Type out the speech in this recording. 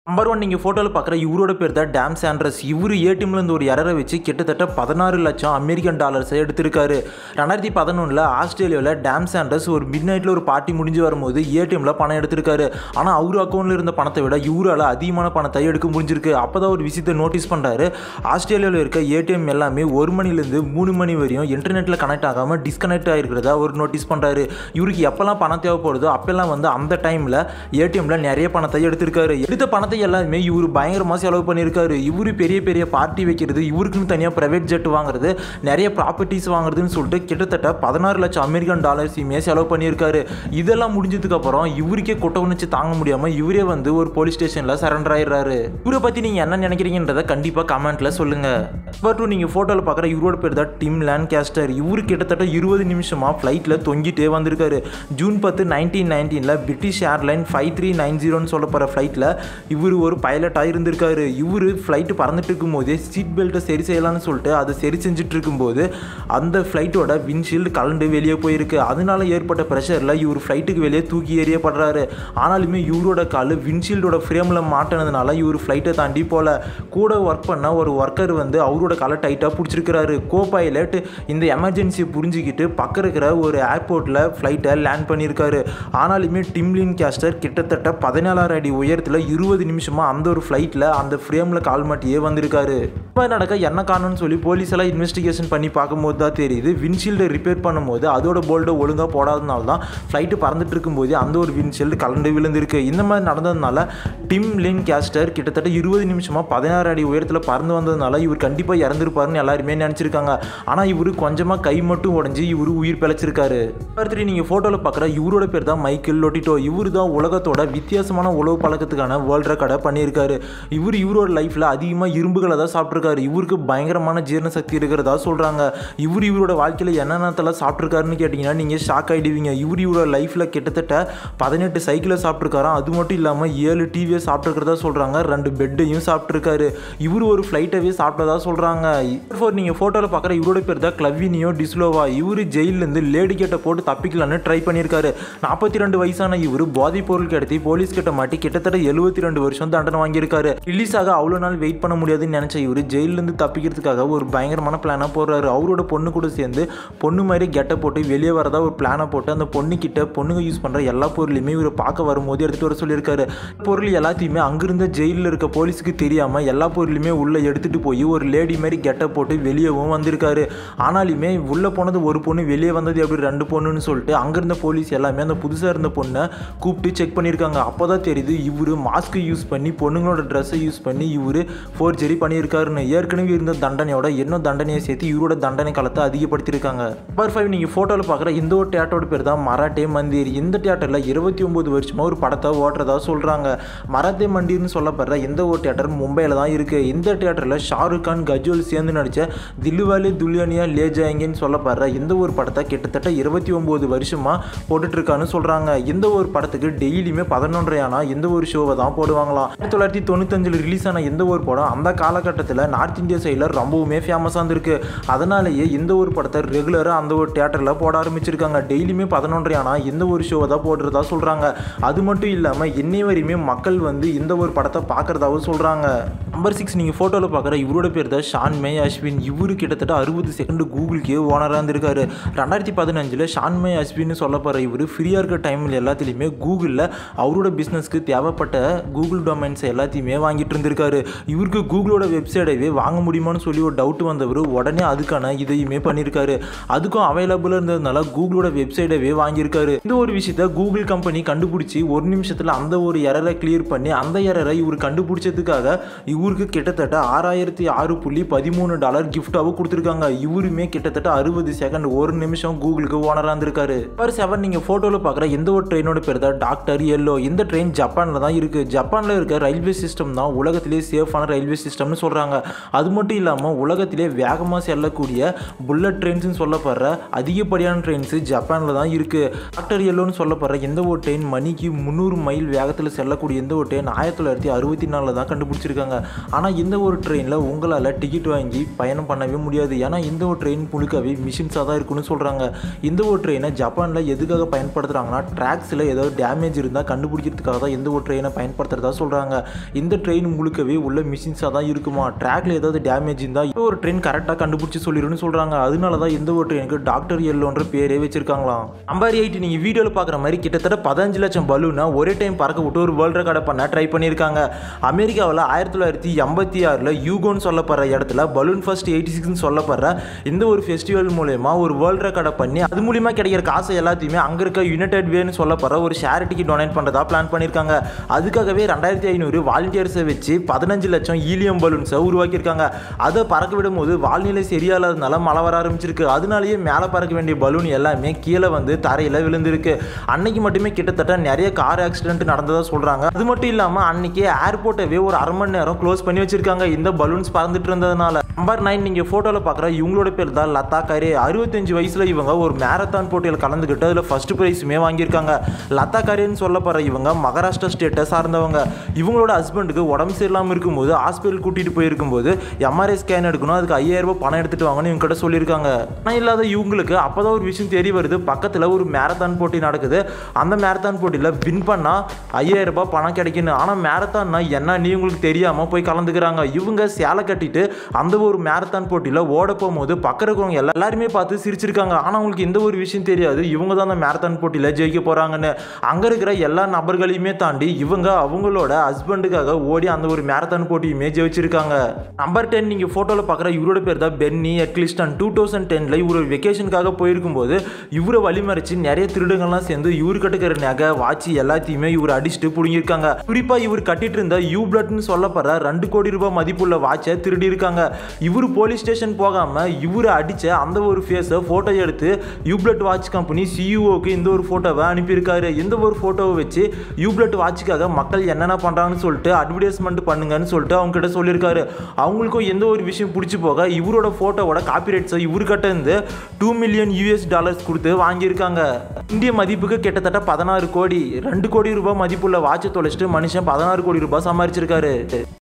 Number 1 நீங்க ஃபோட்டோல பார்க்குற இவரோட பேர் தான் டாம் சாண்ட்ரஸ். இவரு ஏடிஎம்ல இருந்து ஒரு எரர வச்சு கிட்டத்தட்ட 16 லட்சம் அமெரிக்கன் டாலர்ஸை எடுத்திருக்காரு. 2011ல ஆஸ்திரேலியாவில் டாம் சாண்ட்ரஸ் ஒரு மிட் நைட்டில் ஒரு பார்ட்டி முடிஞ்சு வரும்போது ஏடிஎம்ல பணம் எடுத்திருக்காரு. ஆனால் அவர் அக்கௌண்ட்டில் இருந்த பணத்தை விட இவரால் அதிகமான பணத்தை எடுக்க முடிஞ்சிருக்கு. அப்போ தான் ஒரு விஷயத்தை நோட்டீஸ் பண்ணுறாரு. ஆஸ்திரேலியாவில் இருக்க ஏடிஎம் எல்லாமே 1 மணிலேருந்து 3 மணி வரையும் இன்டர்நெட்டில் கனெக்ட் ஆகாமல் டிஸ்கனெக்ட் ஆகிருக்கிறதா அவர் நோட்டீஸ் பண்ணுறாரு. இவருக்கு எப்போல்லாம் பணம் தேவைப்படுதோ அப்போல்லாம் அந்த டைமில் ஏடிஎம்ல நிறைய பணத்தை எடுத்திருக்காரு. எடுத்த பணத்தை எல்லாமே இவர் பயங்கரமாக செலவு பண்ணியிருக்காரு. இவர் பெரிய பெரிய பார்ட்டி வைக்கிறது, இவருக்குன்னு தனியாக பிரைவேட் ஜெட் வாங்குறது, நிறைய ப்ராப்பர்ட்டிஸ் வாங்குறதுன்னு சொல்லிட்டு கிட்டத்தட்ட 16 லட்சம் அமெரிக்கன் டாலர்ஸையுமே செலவு பண்ணியிருக்காரு. இதெல்லாம் முடிஞ்சதுக்கப்புறம் இவருக்கே குட்ட உணர்ச்சி தாங்க முடியாமல் இவரே ஒரு போலீஸ் ஸ்டேஷனில் சரண்டர் ஆயிடுறாரு. இவரை பற்றி நீங்கள் என்ன நினைக்கிறீங்கன்றதை கண்டிப்பாக கமெண்ட்டில் சொல்லுங்கள். நம்பர் 2 நீங்கள் ஃபோட்டோவில் பார்க்குற இவரோட பேர் தான் டிம் லான்காஸ்டர். இவர் கிட்டத்தட்ட 20 நிமிஷமாக ஃப்ளைட்டில் தொங்கிட்டே வந்திருக்காரு. ஜூன் 10, 1919 பிரிட்டிஷ் ஏர்லைன் 5390 சொல்லப்படுற ஃப்ளைட்டில் இவர் ஒரு பைலட்டாக இருந்திருக்காரு. இவர் ஃப்ளைட்டு பறந்துட்டு இருக்கும்போதே சீட் பெல்ட்டை சரி செய்யலான்னு சொல்லிட்டு அதை சரி செஞ்சுட்டு இருக்கும்போது அந்த ஃப்ளைட்டோட விண்ட்ஷீல்டு கலண்டு வெளியே போயிருக்கு. அதனால ஏற்பட்ட ப்ரெஷரில் இவர் ஃப்ளைட்டுக்கு வெளியே தூக்கி எறியப்படுறாரு. ஆனாலுமே இவரோட கால் விண்ட்ஷீல்டோட ஃப்ரேமில் மாட்டினதுனால இவர் ஃப்ளைட்டை தாண்டி போல. கூட ஒர்க் பண்ண ஒரு ஒர்க்கர் அவரோட காலை டைட்டாக பிடிச்சிருக்கிறாரு. கோ பைலட் இந்த எமர்ஜென்சியை புரிஞ்சுக்கிட்டு பக்கம் இருக்கிற ஒரு ஏர்போர்ட்டில் ஃப்ளைட்டை லேண்ட் பண்ணியிருக்காரு. ஆனாலுமே டிம் லான்காஸ்டர் கிட்டத்தட்ட 17 அடி உயரத்தில் 20 நிமிஷமாக அந்த ஒரு ஃப்ளைட்டில் அந்த ஃப்ரேமில் கால் மாட்டியே வந்திருக்காரு. இப்போ நடக்க என்ன காரணம்னு சொல்லி போலீஸ் எல்லாம் இன்வெஸ்டிகேஷன் பண்ணி பார்க்கும்போது தான் தெரியுது, விண்ட்ஷீல்டை ரிப்பேர் பண்ணும்போது அதோட போல்ட்டை ஒழுங்காக போடாதனால தான் ஃப்ளைட்டு பறந்துட்டு இருக்கும்போது அந்த ஒரு விண்ட்ஷீல்டு கலண்டு விழுந்திருக்கு. இந்த மாதிரி நடந்ததுனால டிம் லான்காஸ்டர் கிட்டத்தட்ட 20 நிமிஷமாக 16 அடி உயரத்தில் பறந்து வந்ததுனால இவர் கண்டிப்பாக இறந்துருப்பாருன்னு எல்லாருமே நினச்சிருக்காங்க. ஆனால் இவர் கொஞ்சமாக கை மட்டும் உடஞ்சி இவர் உயிர் பிழைச்சிருக்காரு. அடுத்து நீங்கள் ஃபோட்டோவில் பார்க்குற இவரோட பேர் தான் மைக்கேல் லொட்டிட்டோ. இவர் தான் உலகத்தோட வித்தியாசமான உணவு பழக்கத்துக்கான வேர்ல்ட் ரெக்கார்டை பண்ணியிருக்காரு. இவரோட லைஃப்பில் அதிகமாக இரும்புகளை தான் சாப்பிட்ருக்காரு. இவருக்கு பயங்கரமான ஜீரண சக்தி இருக்கிறதா சொல்கிறாங்க. இவரோட வாழ்க்கையில் என்னென்னத்தெல்லாம் சாப்பிட்ருக்காருன்னு கேட்டிங்கன்னா நீங்கள் ஷாக் ஆகிடுவீங்க. இவரோட லைஃப்பில் கிட்டத்தட்ட 18 சைக்கிளை சாப்பிட்ருக்காராம். அது மட்டும் இல்லாமல் 7 டிவியை சாப்பிட்ருக்கிறதா சொல்கிறாங்க. 2 பெட்டையும் சாப்பிட்ருக்காரு. இவர் ஒரு ஃப்ளைட்டவே சாப்பிட்டதா சொல்கிறாங்க. நீங்கள் ஃபோட்டோவில் பார்க்குற இவரோட பேர் தான் கிளவினியோ டிஸ்லோவா. இவர் ஜெயிலேருந்து லேடி கேட்டை போட்டு தப்பிக்கலான்னு ட்ரை பண்ணியிருக்காரு. 42 வயசான இவர் போதைப் பொருள் கடத்தி போலீஸ் கிட்ட மாட்டி கிட்டத்தட்ட 72 வருஷம் தண்டனை வாங்கியிருக்காரு. ரிலீஸ் ஆக அவ்வளோ நாள் வெயிட் பண்ண முடியாதுன்னு நினச்ச இவர் ஜெயிலிருந்து தப்பிக்கிறதுக்காக ஒரு பயங்கரமான பிளானை போடுறாரு. அவரோட பொண்ணு கூட சேர்ந்து பொண்ணு மாதிரி கெட்டை போட்டு வெளியே வரதா ஒரு பிளானை போட்டு அந்த பொண்ணுக்கிட்ட பொண்ணுங்க யூஸ் பண்ணுற எல்லா பொருளையுமே இவர் பார்க்க வரும்போது எடுத்துகிட்டு வர சொல்லியிருக்காரு. பொருள் எல்லாத்தையுமே அங்கிருந்த ஜெயிலில் இருக்க போலீஸுக்கு தெரியாமல் எல்லா பொருளையுமே உள்ளே எடுத்துகிட்டு போய் ஒரு லேடி மாதிரி கெட்டை போட்டு வெளியேவும் வந்திருக்காரு. ஆனாலுமே உள்ளே போனது ஒரு பொண்ணு, வெளியே வந்தது எப்படி 2 பொண்ணுன்னு சொல்லிட்டு அங்கிருந்த போலீஸ் எல்லாமே அந்த புதுசாக இருந்த பொண்ணை கூப்பிட்டு செக் பண்ணியிருக்காங்க. அப்போ தான் தெரியுது இவர் மாஸ்க் யூஸ் பண்ணி பொண்ணுங்களோட ட்ரெஸ்ஸை யூஸ் பண்ணி இவர் ஃபோர்ஜரி பண்ணியிருக்காருன்னு. ஏற்கனவே இருந்த தண்டனையோட இன்னும் தண்டனையை சேர்த்து இவரோட தண்டனை காலத்தை அதிகப்படுத்தியிருக்காங்க. நம்பர் 5 நீங்கள் ஃபோட்டோவில் பார்க்குற இந்த ஒரு தியேட்டரோட பேர் தான் மராட்டே மந்திர். இந்த தியேட்டரில் 29 வருஷமாக ஒரு படத்தை ஓட்டுறதா சொல்கிறாங்க. மராத்தே மந்திர்னு சொல்லப்படுற இந்த ஒரு தியேட்டர் மும்பையில் தான் இருக்குது. இந்த தியேட்டரில் ஷாருக் கான், கஜோல் சேர்ந்து நடித்த தில்வாலே துல்ஹனியா லே ஜாயேங்கேன்னு சொல்லப்படுற இந்த ஒரு படத்தை கிட்டத்தட்ட 29 வருஷமாக போட்டுட்ருக்கான்னு சொல்கிறாங்க. இந்த ஒரு படத்துக்கு டெய்லியுமே 11:30 ஆனால் இந்த ஒரு ஷோவை தான் போடுவாங்களாம். 1995 ரிலீஸ் ஆன இந்த ஒரு படம் அந்த காலகட்டத்தில் நார்த் இந்தியா சைடில் ரொம்பவுமே ஃபேமஸாக இருந்திருக்கு. அதனாலேயே இந்த ஒரு படத்தை ரெகுலராக அந்த ஒரு தியேட்டரில் போட ஆரம்பிச்சிருக்காங்க. டெய்லியுமே 11:30 ஆனால் இந்த ஒரு ஷோவை தான் போடுறதா சொல்கிறாங்க. அது மட்டும் இல்லாமல் இன்னை வரையுமே மக்கள் இந்த ஒரு படத்தை பார்க்குறதாவும் சொல்கிறாங்க. நம்பர் 6 நீங்கள் ஃபோட்டோவில் பார்க்குற இவரோட பேர் தான் ஷான்மே அஸ்வின். இவர் கிட்டத்தட்ட 60 செகண்ட் கூகுளுக்கே ஓனராக இருந்திருக்காரு. 2015 ஷான்மே அஸ்வின்னு சொல்லப்படுற இவர் ஃப்ரீயாக இருக்க டைமில் எல்லாத்துலேயுமே கூகுளில் அவரோட பிஸ்னஸ்க்கு தேவைப்பட்ட கூகுள் டொமைன்ஸ் எல்லாத்தையுமே வாங்கிட்டு இருந்திருக்காரு. இவருக்கு கூகுளோட வெப்சைட்டவே வாங்க முடியுமான்னு சொல்லி ஒரு டவுட் வந்தவர் உடனே அதுக்கான இதையுமே பண்ணியிருக்காரு. அதுக்கும் அவைலபிளாக இருந்ததுனால கூகுளோட வெப்சைட்டவே வாங்கியிருக்காரு. இந்த ஒரு விஷயத்த கூகுள் கம்பெனி கண்டுபிடிச்சி 1 நிமிஷத்தில் அந்த ஒரு எரரை கிளியர் பண்ணி அந்த எரரை இவர் கண்டுபிடிச்சதுக்காக இவருக்கு கிட்டத்தட்ட $6,006.13 கிஃப்டாகவும் கொடுத்துருக்காங்க. இவருமே கிட்டத்தட்ட 60 செகண்ட் 1 நிமிஷம் கூகுளுக்கு ஓனராக இருந்திருக்காரு. நம்பர் 7 நீங்கள் ஃபோட்டோவில் பார்க்குற இந்த ஒரு ட்ரெயினோட பேர் தான் டாக்டர் எல்லோ. இந்த ட்ரெயின் ஜப்பானில் தான் இருக்குது. ஜப்பானில் இருக்க ரயில்வே சிஸ்டம் தான் உலகத்திலே சேஃபான ரயில்வே சிஸ்டம்னு சொல்கிறாங்க. அது மட்டும் இல்லாமல் உலகத்திலே வேகமாக செல்லக்கூடிய புல்லட் ட்ரெயின்ஸ்னு சொல்லப்படுற அதிகப்படியான ட்ரெயின்ஸு ஜப்பானில் தான் இருக்குது. டாக்டர் எல்லோன்னு சொல்லப்படுற இந்த ஒரு ட்ரெயின் மணிக்கு 300 மைல் வேகத்தில் செல்லக்கூடிய இந்த ஒரு ட்ரெயின் 1964 தான் கண்டுபிடிச்சிருக்காங்க. ஆனால் இந்த ஒரு ட்ரெயினில் உங்களால் டிக்கெட் வாங்கி பயணம் பண்ணவே முடியாது. ஏன்னா இந்த ஒரு ட்ரெயின் முழுக்கவே மிஷின்ஸாக தான் இருக்குன்னு சொல்கிறாங்க. இந்த ஒரு ட்ரெயினை ஜப்பானில் எதுக்காக பயன்படுத்துகிறாங்கன்னா ட்ராக்ஸில் ஏதாவது டேமேஜ் இருந்தால் கண்டுபிடிக்கிறதுக்காக தான் இந்த ஒரு ட்ரெயினை பயன்படுத்துகிறதா இருக்கிறதா சொல்கிறாங்க. இந்த ட்ரெயின் முழுக்கவே உள்ள மிஷின்ஸாக தான் இருக்குமா. ட்ராக்ல ஏதாவது டேமேஜ் இருந்தால் ஒரு ட்ரெயின் கரெக்டாக கண்டுபிடிச்சி சொல்லிடுன்னு சொல்கிறாங்க. அதனால தான் இந்த ஒரு ட்ரெயினுக்கு டாக்டர் எல்லோன்ற பேரே வச்சிருக்காங்களாம். நம்பர் 8 நீங்கள் வீடியோவில் பார்க்குற மாதிரி கிட்டத்தட்ட 15 லட்சம் பலூனை ஒரே டைம் பறக்க விட்டு ஒரு வேர்ல்டு ரெக்கார்டை பண்ண ட்ரை பண்ணியிருக்காங்க. அமெரிக்காவில் 1986 யூகோன்னு சொல்லப்படுற இடத்துல பலூன் ஃபர்ஸ்ட் 86ன்னு சொல்லப்படுற இந்த ஒரு ஃபெஸ்டிவல் மூலயமா ஒரு வேர்ல்டு ரெக்கார்டை பண்ணி அது மூலியமாக கிடைக்கிற காசை எல்லாத்தையுமே அங்கே இருக்க யுனைடெட் வேன்னு சொல்லப்படுற ஒரு சேரிட்டிக்கு டொனேட் பண்ணுறதா பிளான் பண்ணியிருக்காங்க. அதுக்காகவே 2500 வாலண்டியர்ஸை வச்சு 15 லட்சம் ஈலியம் பலூன்ஸை உருவாக்கியிருக்காங்க. அதை பறக்க விடும் போது வால்நிலை சரியானதுனால மழை வர ஆரம்பிச்சிருக்கு. அதனாலேயே மேலே பறக்க வேண்டிய பலூன் எல்லாமே கீழே வந்து தரையில் விழுந்திருக்கு. அன்னைக்கு மட்டுமே கிட்டத்தட்ட நிறைய கார் ஆக்சிடென்ட் நடந்ததாக சொல்கிறாங்க. அது மட்டும் இல்லாமல் அன்னைக்கு ஏர்போர்ட்டவே ஒரு அரை மணி நேரம் க்ளோஸ் பண்ணி வச்சிருக்காங்க இந்த பலூன்ஸ் பறந்துட்டு இருந்ததுனால. நம்பர் 9 நீங்கள் ஃபோட்டோவில் பார்க்குற இவங்களோட பேர் தான் லதா கரே. 65 வயசில் இவங்க ஒரு மேரத்தான் போட்டியில் கலந்துக்கிட்டு அதில் ஃபர்ஸ்ட் ப்ரைஸுமே வாங்கியிருக்காங்க. லதா கரேன்னு சொல்லப்படுற இவங்க மகாராஷ்டிரா ஸ்டேட்டை சார்ந்தவங்க. இவங்களோட ஹஸ்பண்டுக்கு உடம்பு சரியில்லாமல் இருக்கும்போது ஹாஸ்பிட்டல் கூட்டிகிட்டு போயிருக்கும்போது எம்ஆர்ஐ ஸ்கேன் எடுக்கணும், அதுக்கு 5000 ரூபாய் பணம் எடுத்துகிட்டு வாங்கன்னு இவங்க கிட்ட சொல்லியிருக்காங்க. ஆனால் இல்லாத இவங்களுக்கு அப்போ தான் ஒரு விஷயம் தெரிய வருது, பக்கத்தில் ஒரு மேரத்தான் போட்டி நடக்குது. அந்த மேரத்தான் போட்டியில் வின் பண்ணால் 5000 ரூபாய் பணம் கிடைக்குன்னு. ஆனால் மேரத்தான்னா என்னன்னு இவங்களுக்கு தெரியாமல் போய் கலந்துக்கிறாங்க. இவங்க சேலை கட்டிட்டு அந்த ஒரு மேரத்தான் போட்டியில் ஓட போகும்போது பக்கம் இருக்கிறவங்க எல்லாருமே பார்த்து சிரிச்சிருக்காங்க. ஆனால் அவங்களுக்கு எந்த ஒரு விஷயம் தெரியாது, இவங்க தான் அந்த மேரத்தான் போட்டியில் ஜெயிக்க போகிறாங்கன்னு. அங்கே இருக்கிற எல்லா நபர்களையுமே தாண்டி இவங்க அவங்களோட ஹஸ்பண்டுக்காக ஓடி அந்த ஒரு மேரத்தான் போட்டியுமே ஜெயிச்சிருக்காங்க. நம்பர் 10 நீங்கள் ஃபோட்டோவில் பார்க்குற இவரோட பேர் தான் பென்னி எக்லிஸ்டன். 2010 இவர் வெக்கேஷனுக்காக போயிருக்கும்போது இவரை வழிமறிச்சு நிறைய திருடங்கள்லாம் சேர்ந்து இவர் கட்டுக்கிற நகை வாட்சி எல்லாத்தையுமே இவர் அடிச்சுட்டு பிடிங்கிருக்காங்க. குறிப்பாக இவர் கட்டிட்டு இருந்த யூப்ளட்னு சொல்லப்படுற 2 கோடி ரூபாய் மதிப்புள்ள வாட்சை திருடி இருக்காங்க. இவர் போலீஸ் ஸ்டேஷன் போகாம இவரை அடிச்ச அந்த ஒரு ஃபேஸை ஃபோட்டோ எடுத்து யூப்ளட் வாட்ச் கம்பெனி சிஇஓக்கு இந்த ஒரு ஃபோட்டோவை அனுப்பியிருக்காரு. இந்த ஒரு ஃபோட்டோவை வச்சு யூப்ளட் வாட்சுக்காக மக்கள் என்னென்ன பண்ணுறாங்கன்னு சொல்லிட்டு அட்வர்டைஸ்மெண்ட் பண்ணுங்கன்னு சொல்லிட்டு அவங்க கிட்ட சொல்லியிருக்காரு. அவங்களுக்கும் எந்த ஒரு விஷயம் பிடிச்சி போக இவரோட ஃபோட்டோவோட காப்பிரைட்ஸை இவர்கிட்ட இருந்து $2 மில்லியன் கொடுத்து வாங்கியிருக்காங்க. இந்திய மதிப்புக்கு கிட்டத்தட்ட 16 கோடி 2 கோடி ரூபாய் மதிப்புள்ள வாட்சை தொலைச்சிட்டு மனுஷன் 16 கோடி ரூபாய் சம்பாதிச்சிருக்காரு.